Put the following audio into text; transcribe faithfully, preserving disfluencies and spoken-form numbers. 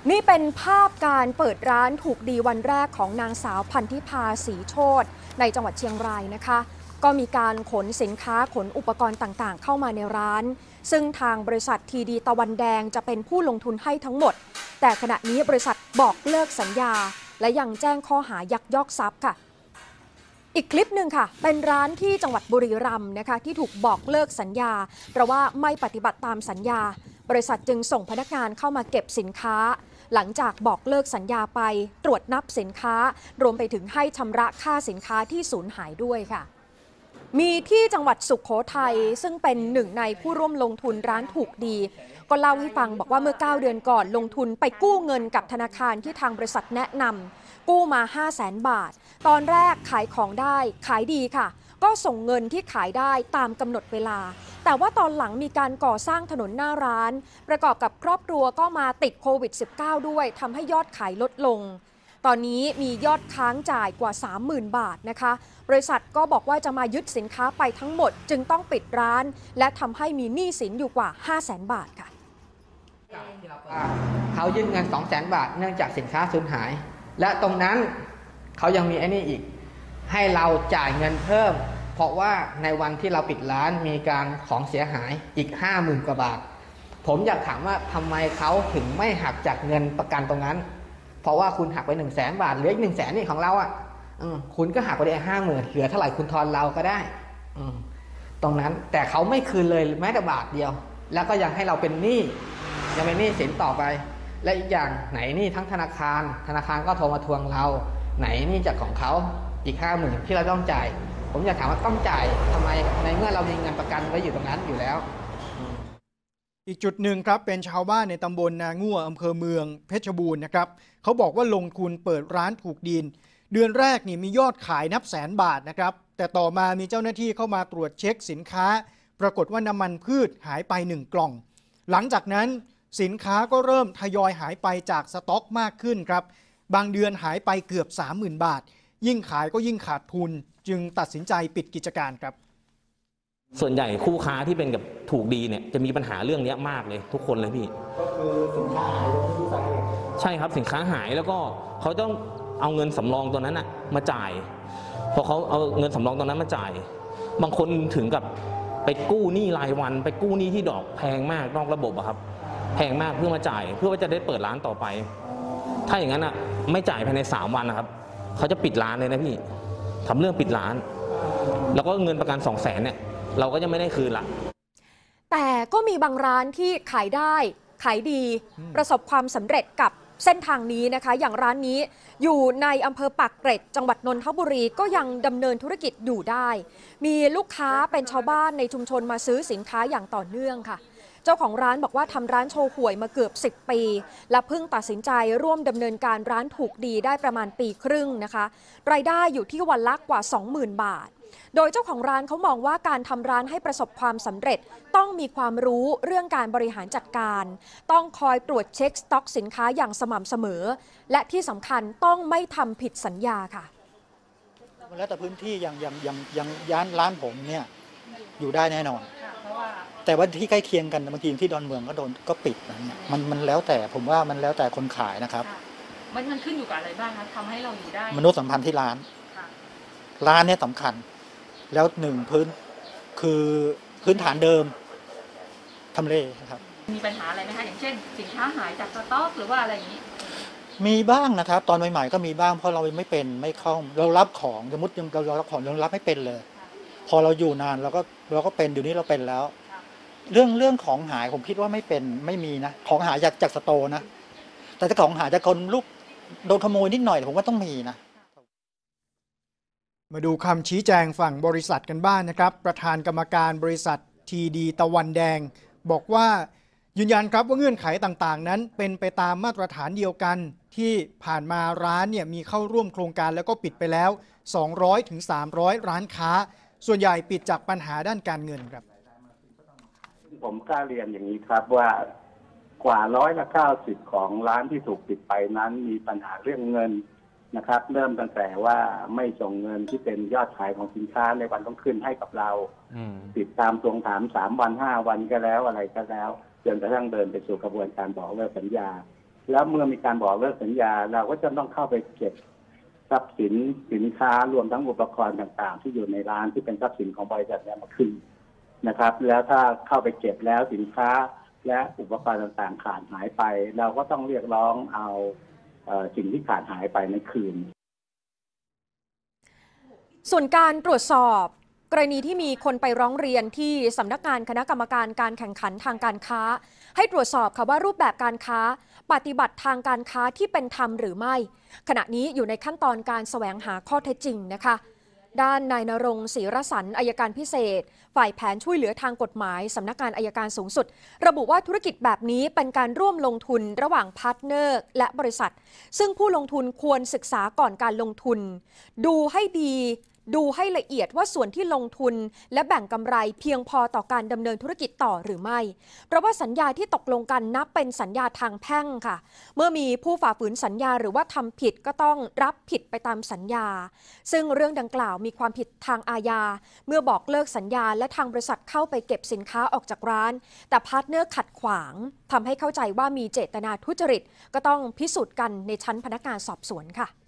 นี่เป็นภาพการเปิดร้านถูกดีวันแรกของนางสาวพันธิพาศรีโชติในจังหวัดเชียงรายนะคะก็มีการขนสินค้าขนอุปกรณ์ต่างๆเข้ามาในร้านซึ่งทางบริษัททีดีตะวันแดงจะเป็นผู้ลงทุนให้ทั้งหมดแต่ขณะนี้บริษัทบอกเลิกสัญญาและยังแจ้งข้อหายักยอกทรัพย์ค่ะอีกคลิปหนึ่งค่ะเป็นร้านที่จังหวัดบุรีรัมย์นะคะที่ถูกบอกเลิกสัญญาเพราะว่าไม่ปฏิบัติตามสัญญาบริษัทจึงส่งพนักงานเข้ามาเก็บสินค้าหลังจากบอกเลิกสัญญาไปตรวจนับสินค้ารวมไปถึงให้ชำระค่าสินค้าที่สูญหายด้วยค่ะมีที่จังหวัดสุโขทัยซึ่งเป็นหนึ่งในผู้ร่วมลงทุนร้านถูกดีก็เล่าให้ฟังบอกว่าเมื่อเก้าเดือนก่อนลงทุนไปกู้เงินกับธนาคารที่ทางบริษัทแนะนำกู้มา ห้าแสน บาทตอนแรกขายของได้ขายดีค่ะก็ส่งเงินที่ขายได้ตามกำหนดเวลาแต่ว่าตอนหลังมีการก่อสร้างถนนหน้าร้านประกอบกับครอบครัวก็มาติดโควิด สิบเก้า ด้วยทำให้ยอดขายลดลงตอนนี้มียอดค้างจ่ายกว่า สามหมื่น บาทนะคะบริษัทก็บอกว่าจะมายึดสินค้าไปทั้งหมดจึงต้องปิดร้านและทำให้มีหนี้สินอยู่กว่า ห้าแสน บาทค่ะเขายื่นเงิน สองแสน บาทเนื่องจากสินค้าสูญหายและตรงนั้นเขายังมีไอ้นี่อีกให้เราจ่ายเงินเพิ่มเพราะว่าในวันที่เราปิดร้านมีการของเสียหายอีก ห้าหมื่น กว่าบาทผมอยากถามว่าทำไมเขาถึงไม่หักจากเงินประกันตรงนั้นเพราะว่าคุณหักไป หนึ่งแสน บาทเหลืออีก หนึ่งแสน นี่ของเราอ่ะคุณก็หักไปได้ ห้าหมื่น เหลือเท่าไหร่คุณทอนเราก็ได้ตรงนั้นแต่เขาไม่คืนเลยแม้แต่บาทเดียวแล้วก็ยังให้เราเป็นหนี้ยังเป็นหนี้สินต่อไปและอีกอย่างไหนนี่ทั้งธนาคารธนาคารก็โทรมาทวงเราไหนนี่จากของเขาอีก ห้าหมื่น ที่เราต้องจ่ายผมอยากถามว่าต้องจ่ายทำไมในเมื่อเรามีเงินประกันไว้อยู่ตรงนั้นอยู่แล้วอีกจุดหนึ่งครับเป็นชาวบ้านในตำบลนางั่วอำเภอเมืองเพชรบูรณ์นะครับเขาบอกว่าลงทุนเปิดร้านถูกดินเดือนแรกนี่มียอดขายนับแสนบาทนะครับแต่ต่อมามีเจ้าหน้าที่เข้ามาตรวจเช็คสินค้าปรากฏว่าน้ำมันพืชหายไปหนึ่งกล่องหลังจากนั้นสินค้าก็เริ่มทยอยหายไปจากสต็อกมากขึ้นครับบางเดือนหายไปเกือบ สามหมื่น บาทยิ่งขายก็ยิ่งขาดทุนจึงตัดสินใจปิดกิจการครับส่วนใหญ่คู่ค้าที่เป็นกับถูกดีเนี่ยจะมีปัญหาเรื่องนี้มากเลยทุกคนเลยพี่ก็คือสินค้าหายที่สาเหตุใช่ครับสินค้าหายแล้วก็เขาต้องเอาเงินสำรองตัวนั้นอะมาจ่ายพอเขาเอาเงินสำรองตัวนั้นมาจ่ายบางคนถึงกับไปกู้หนี้รายวันไปกู้หนี้ที่ดอกแพงมากนอกระบบอะครับแพงมากเพื่อมาจ่ายเพื่อว่าจะได้เปิดร้านต่อไปถ้าอย่างนั้นอะไม่จ่ายภายในสามวันนะครับเขาจะปิดร้านเลยนะพี่ทำเรื่องปิดร้านแล้วก็เงินประกันสองแสนเนี่ยเราก็จะไม่ได้คืนละแต่ก็มีบางร้านที่ขายได้ขายดีประสบความสำเร็จกับเส้นทางนี้นะคะอย่างร้านนี้อยู่ในอำเภอปากเกร็ดจังหวัดนนทบุรีก็ยังดำเนินธุรกิจอยู่ได้มีลูกค้าเป็นชาวบ้านในชุมชนมาซื้อสินค้าอย่างต่อเนื่องค่ะเจ้าของร้านบอกว่าทำร้านโชห่วยมาเกือบสิบปีและเพิ่งตัดสินใจร่วมดำเนินการร้านถูกดีได้ประมาณปีครึ่งนะคะรายได้อยู่ที่วันละกว่า สองหมื่น บาทโดยเจ้าของร้านเขามองว่าการทำร้านให้ประสบความสำเร็จต้องมีความรู้เรื่องการบริหารจัดการต้องคอยตรวจเช็คสต็อกสินค้าอย่างสม่ำเสมอและที่สำคัญต้องไม่ทำผิดสัญญาค่ะแล้วแต่พื้นที่อย่างอย่างอย่างอย่างย่านร้านผมเนี่ยอยู่ได้แน่นอนแต่ว่าที่ใกล้เคียงกันบางทีที่ดอนเมืองก็โดนก็ปิดนะเนี่ยมันมันแล้วแต่ผมว่ามันแล้วแต่คนขายนะครับมันมันขึ้นอยู่กับอะไรบ้างคะทำให้เราอยู่ได้มนุษยสัมพันธ์ที่ร้านร้านเนี่ยสำคัญแล้วหนึ่งพื้นคือพื้นฐานเดิมทำเลครับมีปัญหาอะไรไหมคะอย่างเช่นสินค้าหายจากสต็อกหรือว่าอะไรอย่างนี้มีบ้างนะครับตอนใหม่ๆก็มีบ้างเพราะเราไม่เป็นไม่คล่องเรารับของสมมติเรารับของเรารับไม่เป็นเลยพอเราอยู่นานเราก็เราก็เป็นเดี๋ยวนี้เราเป็นแล้วเรื่องเรื่องของหายผมคิดว่าไม่เป็นไม่มีนะของหายจากจากสโตร์นะแต่ถ้าของหายจากคนลูกโดนขโมยนิดหน่อยผมว่าต้องมีนะมาดูคำชี้แจงฝั่งบริษัทกันบ้าง นะครับประธานกรรมการบริษัททีดีตะวันแดงบอกว่ายืนยันครับว่าเงื่อนไขต่างๆนั้นเป็นไปตามมาตรฐานเดียวกันที่ผ่านมาร้านเนี่ยมีเข้าร่วมโครงการแล้วก็ปิดไปแล้ว สองร้อยถึงสามร้อย ร้านค้าส่วนใหญ่ปิดจากปัญหาด้านการเงินครับผมกล้าเรียนอย่างนี้ครับว่ากว่าร้อยละเก้าสิบของร้านที่ถูกปิดไปนั้นมีปัญหาเรื่องเงินนะครับเริ่มตั้งแต่ว่าไม่ส่งเงินที่เป็นยอดขายของสินค้าในวันต้องขึ้นให้กับเราติดตามทวงถามสามวันห้าวันก็แล้วอะไรก็แล้วจนกระทั่งเดินไปสู่กระบวนการบอกเลิกสัญญาแล้วเมื่อมีการบอกเลิกสัญญาเราก็จะต้องเข้าไปเก็บทรัพย์สินสินค้ารวมทั้งอุปกรณ์ต่างๆที่อยู่ในร้านที่เป็นทรัพย์สินของบริษัทนี้มาขึ้นนะครับแล้วถ้าเข้าไปเก็บแล้วสินค้าและอุปกรณ์ต่างๆขาดหายไปเราก็ต้องเรียกร้องเอาเอ่อสิ่งที่ขาดหายไปในคืนส่วนการตรวจสอบกรณีที่มีคนไปร้องเรียนที่สำนักงานคณะกรรมการการแข่งขันทางการค้าให้ตรวจสอบค่ะว่ารูปแบบการค้าปฏิบัติทางการค้าที่เป็นธรรมหรือไม่ขณะนี้อยู่ในขั้นตอนการแสวงหาข้อเท็จจริงนะคะด้านนายณรงค์ศรีรสันต์อัยการพิเศษฝ่ายแผนช่วยเหลือทางกฎหมายสำนักงานอัยการสูงสุดระบุว่าธุรกิจแบบนี้เป็นการร่วมลงทุนระหว่างพาร์ทเนอร์และบริษัทซึ่งผู้ลงทุนควรศึกษาก่อนการลงทุนดูให้ดีดูให้ละเอียดว่าส่วนที่ลงทุนและแบ่งกำไรเพียงพอต่อการดำเนินธุรกิจต่อหรือไม่เพราะว่าสัญญาที่ตกลงกันนับเป็นสัญญาทางแพ่งค่ะเมื่อมีผู้ฝ่าฝืนสัญญาหรือว่าทำผิดก็ต้องรับผิดไปตามสัญญาซึ่งเรื่องดังกล่าวมีความผิดทางอาญาเมื่อบอกเลิกสัญญาและทางบริษัทเข้าไปเก็บสินค้าออกจากร้านแต่พาร์ทเนอร์ขัดขวางทำให้เข้าใจว่ามีเจตนาทุจริตก็ต้องพิสูจน์กันในชั้นพนักงานสอบสวนค่ะ